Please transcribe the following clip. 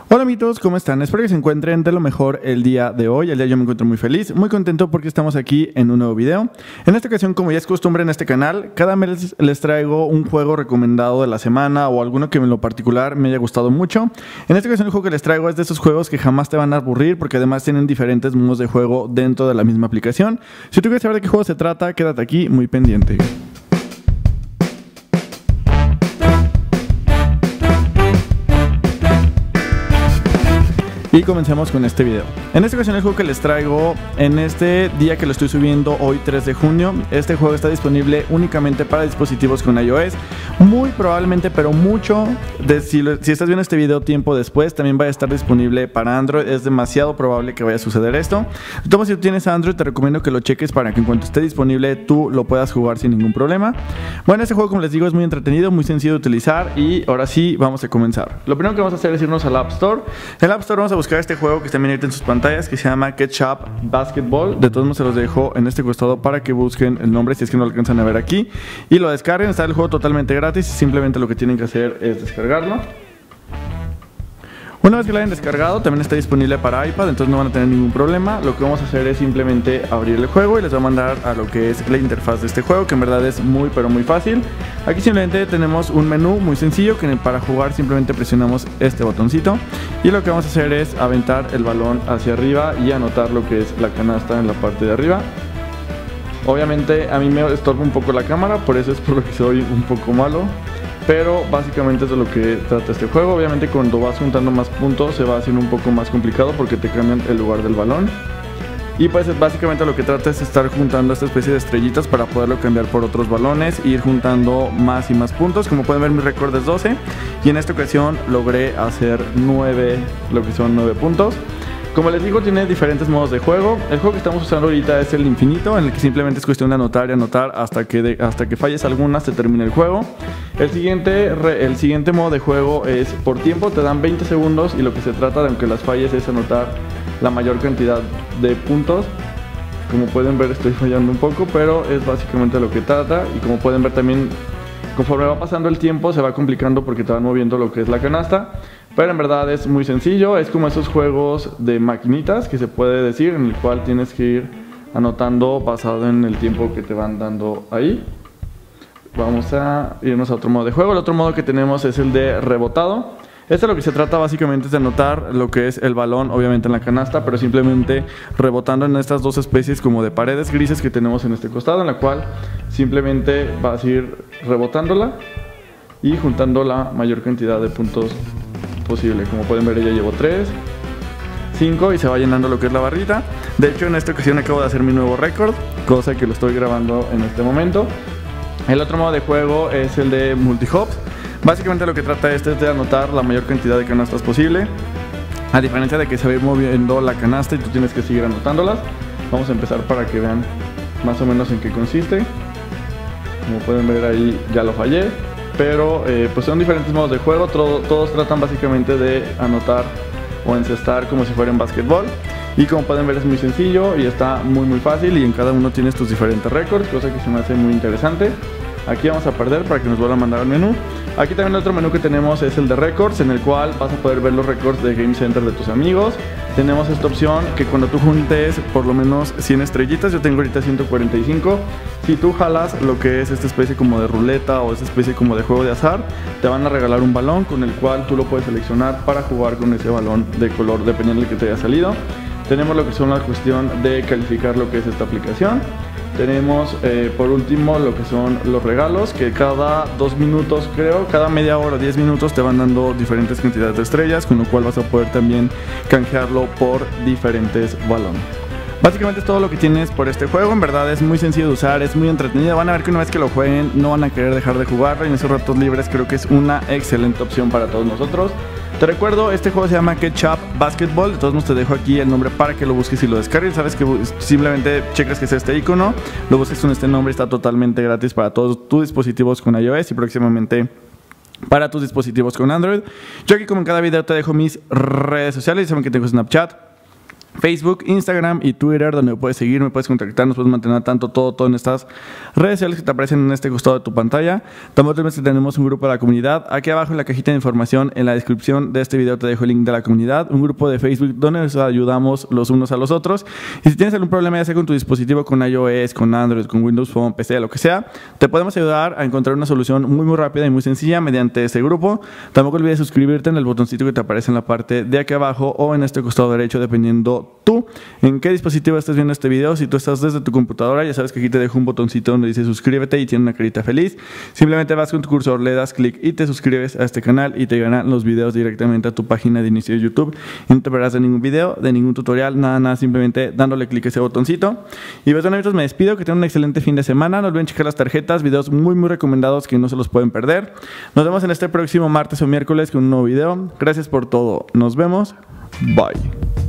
Hola amigos, ¿cómo están? Espero que se encuentren de lo mejor el día de hoy. El día yo me encuentro muy feliz, muy contento porque estamos aquí en un nuevo video. En esta ocasión, como ya es costumbre en este canal, cada mes les traigo un juego recomendado de la semana o alguno que en lo particular me haya gustado mucho. En esta ocasión el juego que les traigo es de esos juegos que jamás te van a aburrir porque además tienen diferentes modos de juego dentro de la misma aplicación. Si tú quieres saber de qué juego se trata, quédate aquí muy pendiente. Y comencemos con este video. En esta ocasión el juego que les traigo en este día que lo estoy subiendo hoy 3 de junio, este juego está disponible únicamente para dispositivos con iOS. Muy probablemente, pero mucho, si estás viendo este video tiempo después, también vaya a estar disponible para Android. Es demasiado probable que vaya a suceder esto. Entonces, si tú tienes Android, te recomiendo que lo cheques para que en cuanto esté disponible tú lo puedas jugar sin ningún problema. Bueno, este juego, como les digo, es muy entretenido, muy sencillo de utilizar y ahora sí vamos a comenzar. Lo primero que vamos a hacer es irnos al App Store. En el App Store vamos a buscar este juego que está ahorita en sus pantallas, que se llama Ketchup Basketball. De todos modos se los dejo en este costado para que busquen el nombre si es que no lo alcanzan a ver aquí y lo descarguen. Está el juego totalmente gratis y simplemente lo que tienen que hacer es descargarlo. Una vez que lo hayan descargado, también está disponible para iPad, entonces no van a tener ningún problema. Lo que vamos a hacer es simplemente abrir el juego y les voy a mandar a lo que es la interfaz de este juego, que en verdad es muy pero muy fácil. Aquí simplemente tenemos un menú muy sencillo que para jugar simplemente presionamos este botoncito y lo que vamos a hacer es aventar el balón hacia arriba y anotar lo que es la canasta en la parte de arriba. Obviamente a mí me estorba un poco la cámara, por eso es por lo que soy un poco malo. Pero básicamente es de lo que trata este juego. Obviamente cuando vas juntando más puntos se va haciendo un poco más complicado porque te cambian el lugar del balón. Y pues básicamente lo que trata es estar juntando esta especie de estrellitas para poderlo cambiar por otros balones e ir juntando más y más puntos. Como pueden ver, mi récord es 12 y en esta ocasión logré hacer 9, lo que son 9 puntos. Como les digo, tiene diferentes modos de juego. El juego que estamos usando ahorita es el infinito, en el que simplemente es cuestión de anotar y anotar hasta que falles alguna, se termine el juego. El siguiente modo de juego es por tiempo, te dan 20 segundos y lo que se trata de, aunque las falles, es anotar la mayor cantidad de puntos. Como pueden ver, estoy fallando un poco, pero es básicamente lo que trata. Y como pueden ver también, conforme va pasando el tiempo se va complicando porque te van moviendo lo que es la canasta. Pero en verdad es muy sencillo, es como esos juegos de maquinitas que se puede decir, en el cual tienes que ir anotando basado en el tiempo que te van dando ahí. Vamos a irnos a otro modo de juego. El otro modo que tenemos es el de rebotado. Lo que se trata básicamente es de anotar lo que es el balón, obviamente en la canasta, pero simplemente rebotando en estas dos especies como de paredes grises que tenemos en este costado, en la cual simplemente vas a ir rebotándola y juntando la mayor cantidad de puntos posible. Como pueden ver, ya llevo 3, 5 y se va llenando lo que es la barrita. De hecho, en esta ocasión acabo de hacer mi nuevo récord, cosa que lo estoy grabando en este momento. El otro modo de juego es el de multi-hops. Básicamente lo que trata es de anotar la mayor cantidad de canastas posible, a diferencia de que se va a ir moviendo la canasta y tú tienes que seguir anotándolas. Vamos a empezar para que vean más o menos en qué consiste. Como pueden ver, ahí ya lo fallé. Pero pues son diferentes modos de juego, todos tratan básicamente de anotar o encestar como si fuera en básquetbol. Y como pueden ver, es muy sencillo y está muy fácil, y en cada uno tienes tus diferentes récords, cosa que se me hace muy interesante. Aquí vamos a perder para que nos vuelva a mandar al menú. Aquí también el otro menú que tenemos es el de récords, en el cual vas a poder ver los récords de Game Center de tus amigos. Tenemos esta opción que cuando tú juntes por lo menos 100 estrellitas, yo tengo ahorita 145, si tú jalas lo que es esta especie como de ruleta o esta especie como de juego de azar, te van a regalar un balón con el cual tú lo puedes seleccionar para jugar con ese balón de color dependiendo del que te haya salido. Tenemos lo que son la cuestión de calificar lo que es esta aplicación. Tenemos por último lo que son los regalos, que cada 2 minutos, creo, cada media hora, 10 minutos te van dando diferentes cantidades de estrellas, con lo cual vas a poder también canjearlo por diferentes balones. Básicamente es todo lo que tienes por este juego. En verdad es muy sencillo de usar, es muy entretenido. Van a ver que una vez que lo jueguen no van a querer dejar de jugarlo, y en esos ratos libres creo que es una excelente opción para todos nosotros. Te recuerdo, este juego se llama Ketchup Basketball. De todos modos te dejo aquí el nombre para que lo busques y lo descargues. Sabes que simplemente checas que es este icono, lo busques con este nombre, está totalmente gratis para todos tus dispositivos con iOS y próximamente para tus dispositivos con Android. Yo aquí, como en cada video, te dejo mis redes sociales. Saben que tengo Snapchat, Facebook, Instagram y Twitter, donde me puedes seguir, me puedes contactar, nos puedes mantener tanto todo en estas redes sociales que te aparecen en este costado de tu pantalla. También tenemos un grupo de la comunidad. Aquí abajo en la cajita de información, en la descripción de este video te dejo el link de la comunidad, un grupo de Facebook donde nos ayudamos los unos a los otros. Y si tienes algún problema, ya sea con tu dispositivo, con iOS, con Android, con Windows Phone, PC, lo que sea, te podemos ayudar a encontrar una solución muy rápida y muy sencilla mediante este grupo. Tampoco olvides suscribirte en el botoncito que te aparece en la parte de aquí abajo o en este costado derecho, dependiendo tú en qué dispositivo estás viendo este video. Si tú estás desde tu computadora, ya sabes que aquí te dejo un botoncito donde dice suscríbete y tiene una carita feliz. Simplemente vas con tu cursor, le das clic y te suscribes a este canal y te llegarán los videos directamente a tu página de inicio de YouTube y no te perderás de ningún video, de ningún tutorial, nada, simplemente dándole clic a ese botoncito. Y pues bueno, amigos, me despido, que tengan un excelente fin de semana. No olviden checar las tarjetas, videos muy recomendados que no se los pueden perder. Nos vemos en este próximo martes o miércoles con un nuevo video. Gracias por todo, nos vemos, bye.